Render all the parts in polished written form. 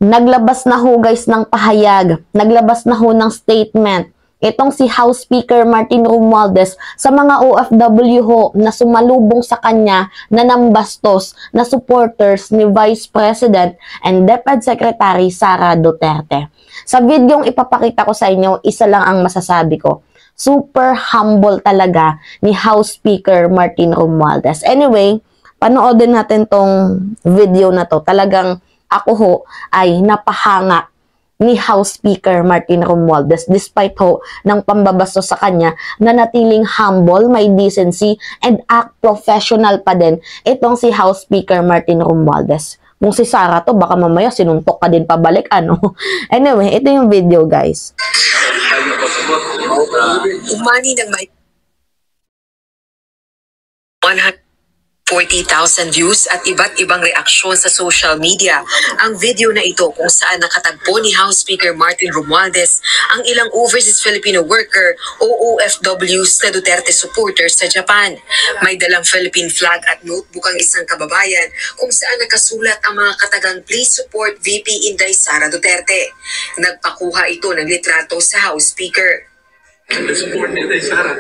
Naglabas na ho guys ng pahayag, naglabas na ho ng statement itong si House Speaker Martin Romualdez sa mga OFW ho na sumalubong sa kanya na nambastos na supporters ni Vice President and DepEd Secretary Sara Duterte. Sa videong ipapakita ko sa inyo, isa lang ang masasabi ko. Super humble talaga ni House Speaker Martin Romualdez. Anyway, panoodin natin tong video na to. Talagang ako ho ay napahanga ni House Speaker Martin Romualdez despite ho ng pambabastos sa kanya na natiling humble, may decency, and act professional pa din itong si House Speaker Martin Romualdez. Kung si Sara to, baka mamaya sinuntok ka din pabalik, ano? Anyway, ito yung video, guys. Umani ng may 140,000 views at iba't ibang reaksyon sa social media ang video na ito kung saan nakatagpo ni House Speaker Martin Romualdez ang ilang overseas Filipino worker o OFWs na Duterte supporters sa Japan. May dalang Philippine flag at notebook ang isang kababayan kung saan nakasulat ang mga katagang "Please support VP Inday Sara Duterte". Nagpakuha ito ng litrato sa House Speaker. Support Inday Sara.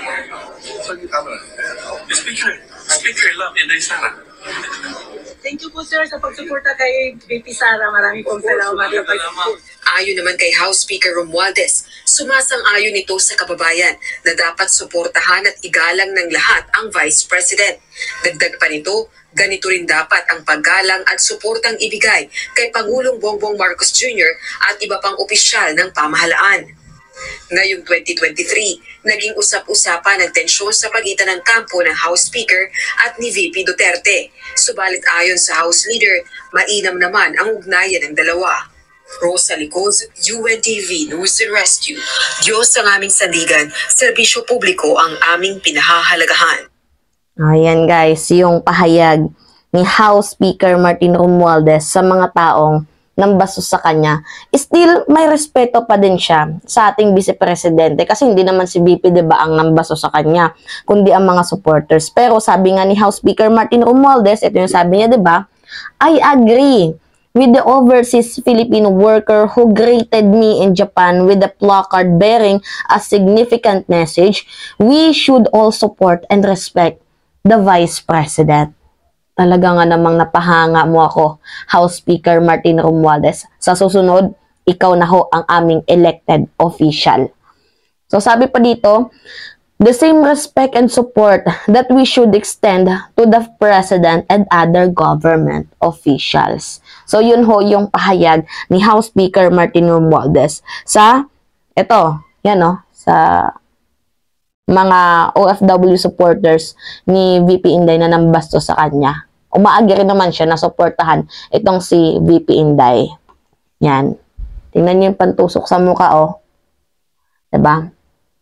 Speaker love Inday Sara. Thank you po sir sa pagsuporta kay VP Sara. Maraming pong salamat sa pag-support. Ayon naman kay House Speaker Romualdez, sumasang-ayon ito sa kababayan na dapat suportahan at igalang ng lahat ang Vice President. Dagdag pa nito, ganito rin dapat ang paggalang at suportang ibigay kay Pangulong Bongbong Marcos Jr. at iba pang opisyal ng pamahalaan. Ngayong 2023, naging usap-usapan ang tensyon sa pagitan ng kampo ng House Speaker at ni VP Duterte. Subalit ayon sa House Leader, mainam naman ang ugnayan ng dalawa. Rosa Licoz, UNTV News and Rescue. Diyos ang aming sandigan, serbisyo publiko ang aming pinahahalagahan. Ayan guys, yung pahayag ni House Speaker Martin Romualdez sa mga taong nambastos sa kanya. Still, may respeto pa din siya sa ating Vice Presidente kasi hindi naman si VP, diba, ang nambastos sa kanya, kundi ang mga supporters. Pero sabi nga ni House Speaker Martin Romualdez, ito yung sabi niya, diba, I agree with the overseas Filipino worker who greeted me in Japan with a placard bearing a significant message. We should all support and respect the Vice President. Talaga nga namang napahanga mo ako, House Speaker Martin Romualdez. Sa susunod, ikaw na ho ang aming elected official. So sabi pa dito, the same respect and support that we should extend to the President and other government officials. So yun ho yung pahayag ni House Speaker Martin Romualdez sa, ito, yan o, sa mga OFW supporters ni VP Inday na nambastos sa kanya. Umaagi rin naman siya na suportahan itong si VP Inday. Yan. Tingnan niyo yung pantusok sa mukha, oh. Diba?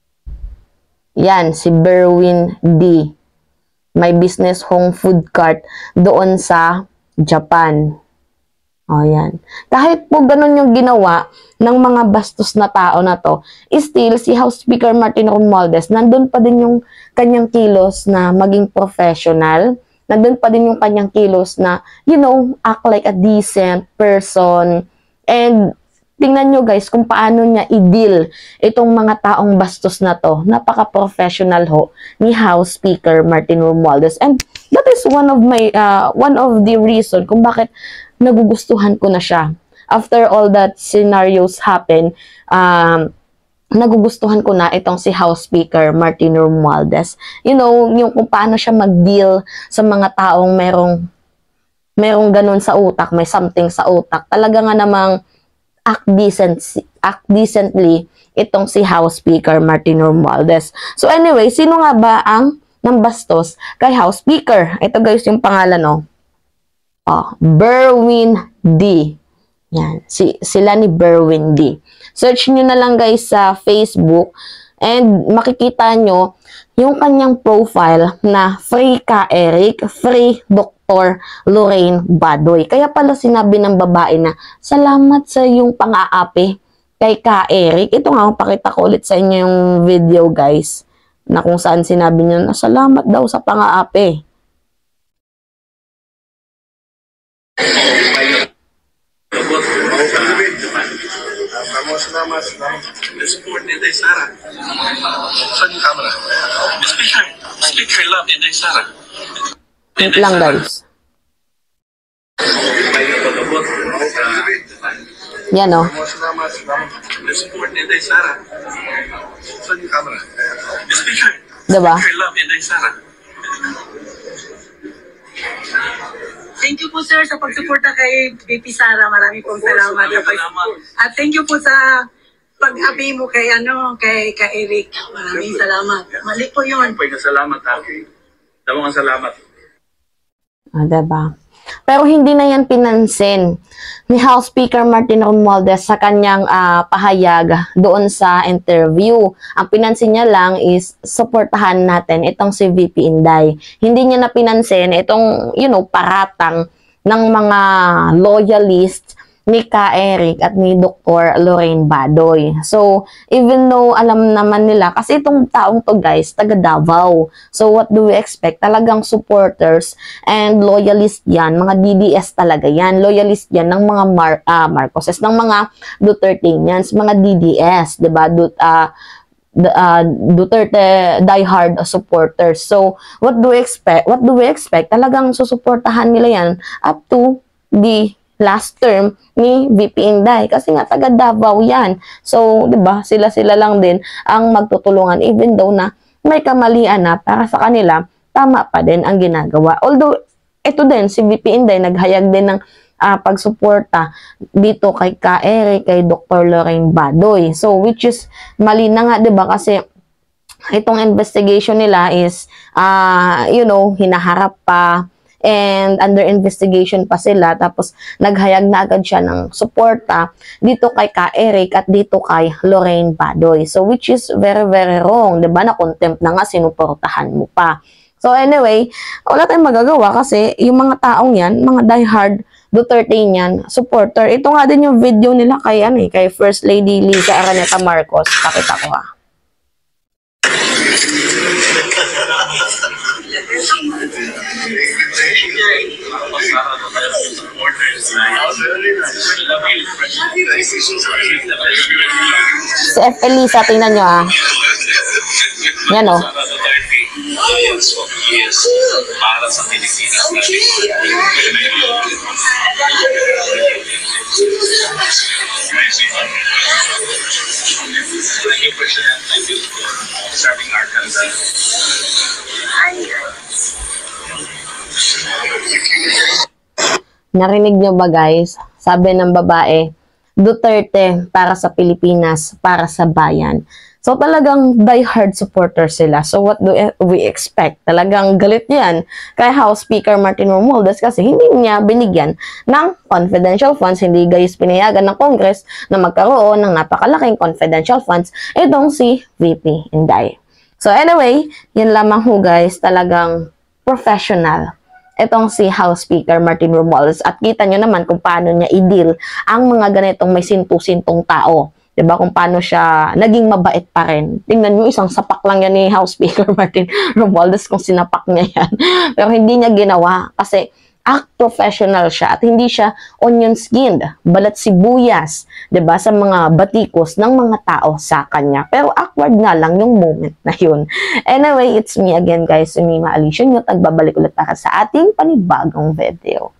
Yan, si Berwin D. May business home food cart doon sa Japan. O, yan. Kahit po ganun yung ginawa ng mga bastos na tao na to, still, si House Speaker Martin Romualdez, nandun pa din yung kanyang kilos na maging professional. Nandun pa din yung kanyang kilos na, you know, act like a decent person. And tingnan nyo guys kung paano niya i-deal itong mga taong bastos na to. Napaka-professional ho ni House Speaker Martin Romualdez. And that is one of the reason kung bakit nagugustuhan ko na siya. After all that scenarios happen, nagugustuhan ko na itong si House Speaker Martin Romualdez. You know, yung kung paano siya mag-deal sa mga taong merong ganun sa utak, may something sa utak. Talaga nga namang act decently itong si House Speaker Martin Romualdez. So anyway, sino nga ba ang nambastos kay House Speaker? Ito guys yung pangalan, oh. Berwin D. Yan, sila ni Berwin D. Search nyo na lang guys sa Facebook and makikita nyo yung kanyang profile na Free Ka Eric, Free Dr. Lorraine Badoy. Kaya pala sinabi ng babae na salamat sa yung pang-aapi kay Ka Eric. Ito nga, pakita ko ulit sa inyo yung video guys na kung saan sinabi niya na salamat daw sa pang-aapi. Salamat. The support ni Inday Sara. Saan yung camera? Speaker Love ni Inday Sara. Wait lang guys. Yan o. Salamat. The support ni Inday Sara. Saan yung camera? Diba? Speaker Love ni Inday Sara. Thank you po sir sa pagsuporta kay VP Sara. Maraming pong salamat. At thank you po sa pag-abi mo kay Eric. Maraming salamat. Mali po yun. Salamat ha. Dalawang salamat. Diba? Pero hindi na yan pinansin ni House Speaker Martin Romualdez sa kanyang pahayag doon sa interview. Ang pinansin niya lang is suportahan natin itong si VP Inday. Hindi niya na pinansin itong, paratang ng mga loyalists ni Ka Eric at ni Dr. Lorraine Badoy. So, even though alam naman nila, kasi itong taong to guys, taga Davao. So, what do we expect? Talagang supporters and loyalist yan, mga DDS talaga yan. Loyalist yan ng mga Marcoses, ng mga Duterteñans, mga DDS, diba? Duterte diehard supporters. So, what do we expect? What do we expect? Talagang susuportahan nila yan up to the last term ni VP Inday kasi nga taga Davao yan. So, 'di ba? Sila lang din ang magtutulungan even though na may kamalian na para sa kanila, tama pa din ang ginagawa. Although ito din si VP Inday naghayag din ng pagsuporta dito kay Ka Eric, kay Dr. Lorraine Badoy. So, which is mali na nga, 'di ba? Kasi itong investigation nila is hinaharap pa and under investigation pa sila, tapos naghayag na agad siya ng suporta dito kay Ka Eric at dito kay Lorraine Badoy. So which is very very wrong, 'di ba? Na contempt na nga, sinuportahan mo pa. So anyway, wala tayong magagawa kasi yung mga taong yan, mga diehard Duterteñan supporter. Ito nga din yung video nila kay kay First Lady Liza Araneta Marcos. Pakita ko ha. Si F. Elisa, tingnan nyo Yan o. Para sa Pilipinas. Thank you, President. Thank you for serving our country. Narinig nyo ba guys? Sabi ng babae, Duterte para sa Pilipinas, para sa bayan. So talagang diehard supporter sila. So what do we expect? Talagang galit yan kay House Speaker Martin Romualdez kasi hindi niya binigyan ng confidential funds, hindi guys pinayagan ng Congress na magkaroon ng napakalaking confidential funds itong si VP Inday. So anyway, yun lamang ho guys, talagang professional itong si House Speaker Martin Romualdez at kita nyo naman kung paano niya i-deal ang mga ganitong may sintu-sintong tao. Diba? Kung paano siya naging mabait pa rin. Tingnan nyo, isang sapak lang yan ni House Speaker Martin Romualdez kung sinapak niya yan. Pero hindi niya ginawa kasi act professional siya at hindi siya onion-skinned, balat sibuyas, diba? Sa mga batikos ng mga tao sa kanya. Pero awkward nga lang yung moment na yun. Anyway, it's me again guys, si Mima Alicia, yung nagbabalik ulit para sa ating panibagong video.